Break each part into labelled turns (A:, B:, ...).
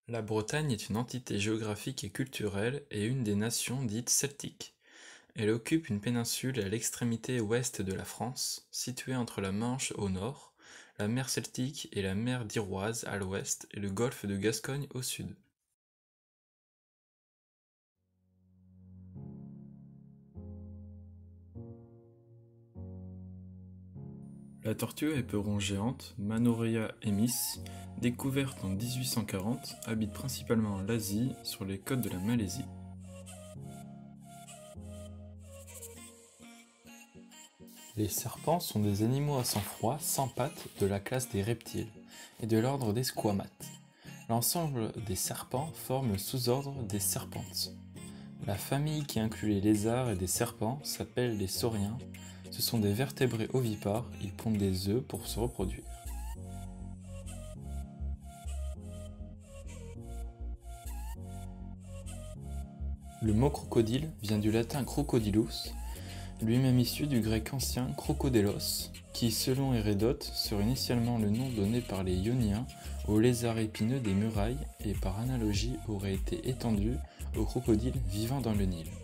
A: La Bretagne est une entité géographique et culturelle et une des nations dites celtiques. Elle occupe une péninsule à l'extrémité ouest de la France, située entre la Manche au nord, la mer Celtique et la mer d'Iroise à l'ouest et le golfe de Gascogne au sud. La tortue à éperon géante, Manoria emis, découverte en 1840, habite principalement en Asie, sur les côtes de la Malaisie. Les serpents sont des animaux à sang froid, sans pattes, de la classe des reptiles, et de l'ordre des squamates. L'ensemble des serpents forme le sous-ordre des serpentes. La famille qui inclut les lézards et des serpents s'appelle les sauriens. Ce sont des vertébrés ovipares, ils pondent des œufs pour se reproduire. Le mot crocodile vient du latin crocodilus, lui-même issu du grec ancien crocodélos, qui selon Hérodote serait initialement le nom donné par les Ioniens aux lézards épineux des murailles et par analogie aurait été étendu aux crocodiles vivant dans le Nil.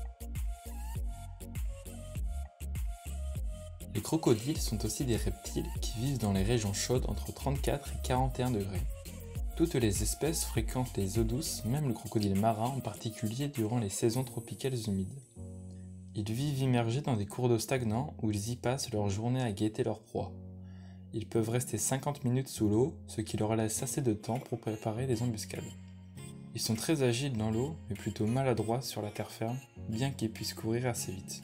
A: Les crocodiles sont aussi des reptiles qui vivent dans les régions chaudes entre 34 et 41 degrés. Toutes les espèces fréquentent les eaux douces, même le crocodile marin en particulier durant les saisons tropicales humides. Ils vivent immergés dans des cours d'eau stagnants où ils y passent leur journée à guetter leur proie. Ils peuvent rester 50 minutes sous l'eau, ce qui leur laisse assez de temps pour préparer des embuscades. Ils sont très agiles dans l'eau, mais plutôt maladroits sur la terre ferme, bien qu'ils puissent courir assez vite.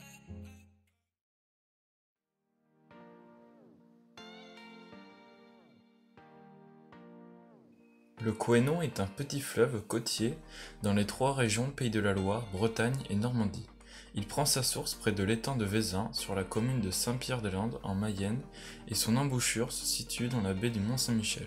A: Le Couesnon est un petit fleuve côtier dans les trois régions Pays de la Loire, Bretagne et Normandie. Il prend sa source près de l'étang de Vezins, sur la commune de Saint-Pierre-des-Landes, en Mayenne, et son embouchure se situe dans la baie du Mont-Saint-Michel.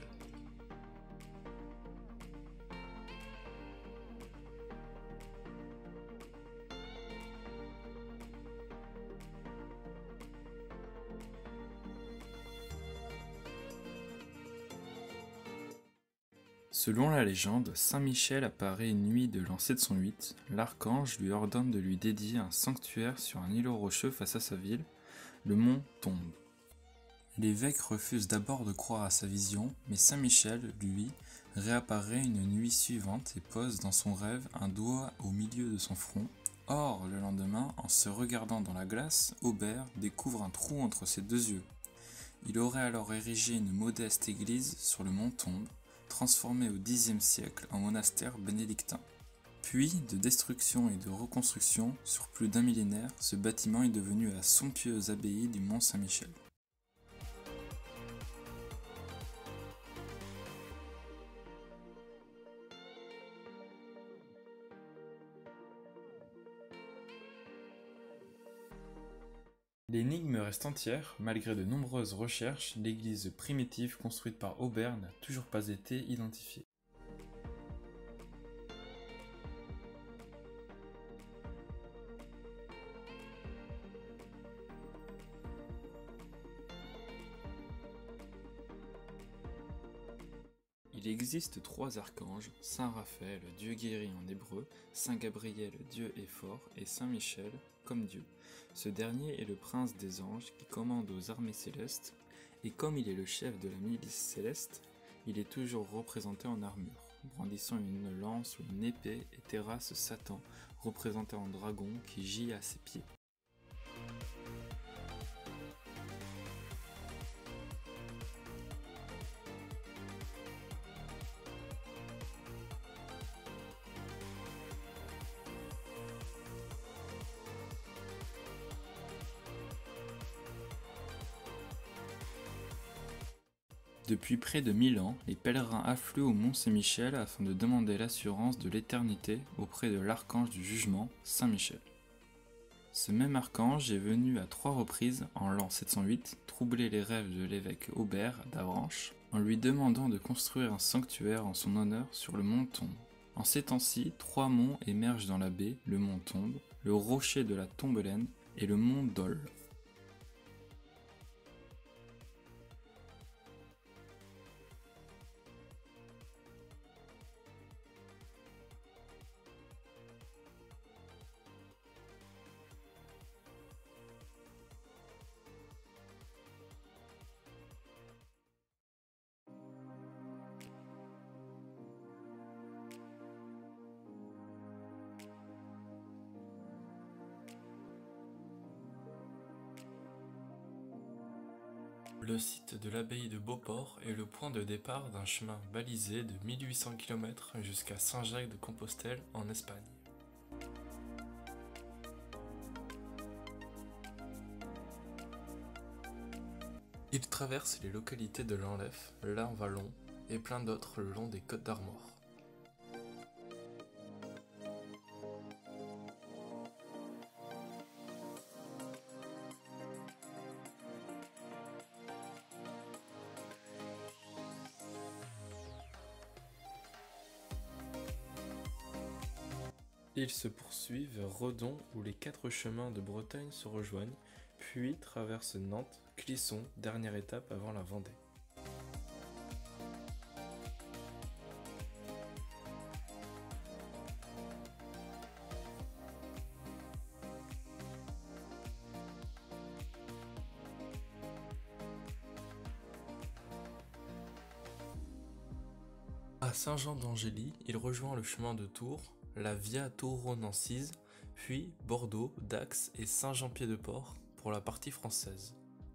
A: Selon la légende, Saint Michel apparaît une nuit de l'an 708, l'archange lui ordonne de lui dédier un sanctuaire sur un îlot rocheux face à sa ville, le mont Tombe. L'évêque refuse d'abord de croire à sa vision, mais Saint Michel, lui, réapparaît une nuit suivante et pose dans son rêve un doigt au milieu de son front. Or, le lendemain, en se regardant dans la glace, Aubert découvre un trou entre ses deux yeux. Il aurait alors érigé une modeste église sur le mont Tombe, transformée au Xe siècle en monastère bénédictin. Puis, de destruction et de reconstruction, sur plus d'un millénaire, ce bâtiment est devenu la somptueuse abbaye du Mont Saint-Michel. L'énigme reste entière, malgré de nombreuses recherches, l'église primitive construite par Aubert n'a toujours pas été identifiée. Il existe trois archanges, Saint Raphaël, Dieu guéri en hébreu, Saint Gabriel, Dieu est fort, et Saint Michel, comme Dieu. Ce dernier est le prince des anges qui commande aux armées célestes, et comme il est le chef de la milice céleste, il est toujours représenté en armure, brandissant une lance ou une épée et terrasse Satan, représenté en dragon qui gît à ses pieds. Depuis près de 1000 ans, les pèlerins affluent au Mont Saint-Michel afin de demander l'assurance de l'éternité auprès de l'archange du jugement, Saint Michel. Ce même archange est venu à 3 reprises, en l'an 708, troubler les rêves de l'évêque Aubert d'Avranches, en lui demandant de construire un sanctuaire en son honneur sur le mont Tombe. En ces temps-ci, 3 monts émergent dans la baie, le mont Tombe, le rocher de la Tombelaine et le mont Dol. Le site de l'abbaye de Beauport est le point de départ d'un chemin balisé de 1800 km jusqu'à Saint-Jacques-de-Compostelle en Espagne. Il traverse les localités de Lanlef, l'Ain-Vallon et plein d'autres le long des Côtes d'Armor. Il se poursuit vers Redon où les 4 chemins de Bretagne se rejoignent, puis traverse Nantes, Clisson, dernière étape avant la Vendée. À Saint-Jean-d'Angély, il rejoint le chemin de Tours, la Via Touronne-Ancise, puis Bordeaux, Dax et Saint-Jean-Pied-de-Port pour la partie française.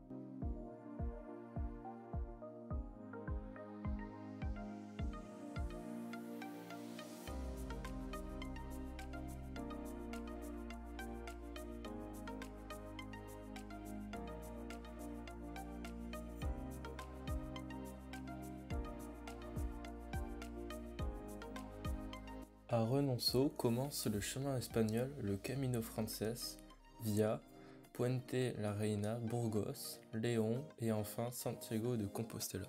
A: À Renonceau commence le chemin espagnol, le Camino Frances, via Puente la Reina, Burgos, Léon et enfin Santiago de Compostela.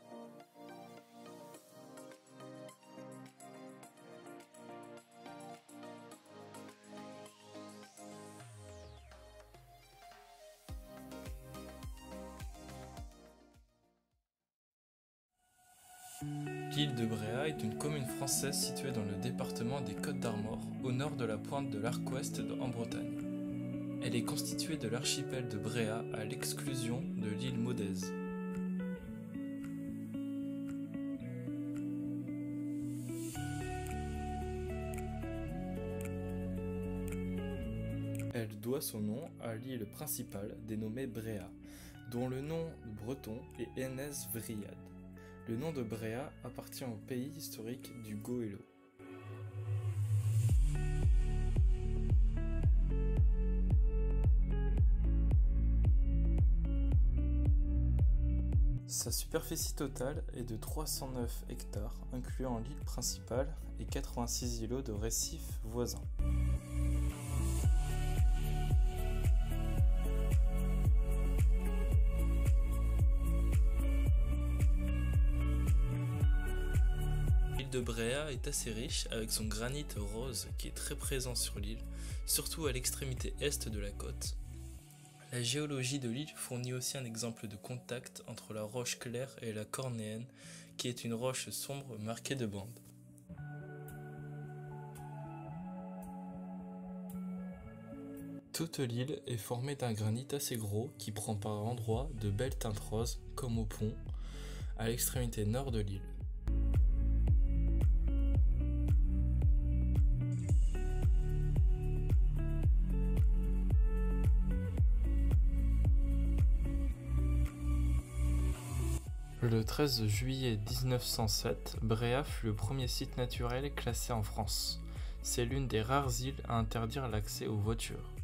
A: L'île de Bréhat est une commune française située dans le département des Côtes d'Armor, au nord de la pointe de l'arc ouest en Bretagne. Elle est constituée de l'archipel de Bréhat à l'exclusion de l'île Maudèze. Elle doit son nom à l'île principale dénommée Bréhat, dont le nom breton est Enez Vriad. Le nom de Bréhat appartient au pays historique du Goëlo. Sa superficie totale est de 309 hectares, incluant l'île principale et 86 îlots de récifs voisins. L'île de Bréhat est assez riche avec son granit rose qui est très présent sur l'île, surtout à l'extrémité est de la côte. La géologie de l'île fournit aussi un exemple de contact entre la roche claire et la cornéenne, qui est une roche sombre marquée de bandes. Toute l'île est formée d'un granit assez gros qui prend par endroits de belles teintes roses, comme au pont, à l'extrémité nord de l'île. Le 13 juillet 1907, Bréhat fut le premier site naturel classé en France. C'est l'une des rares îles à interdire l'accès aux voitures.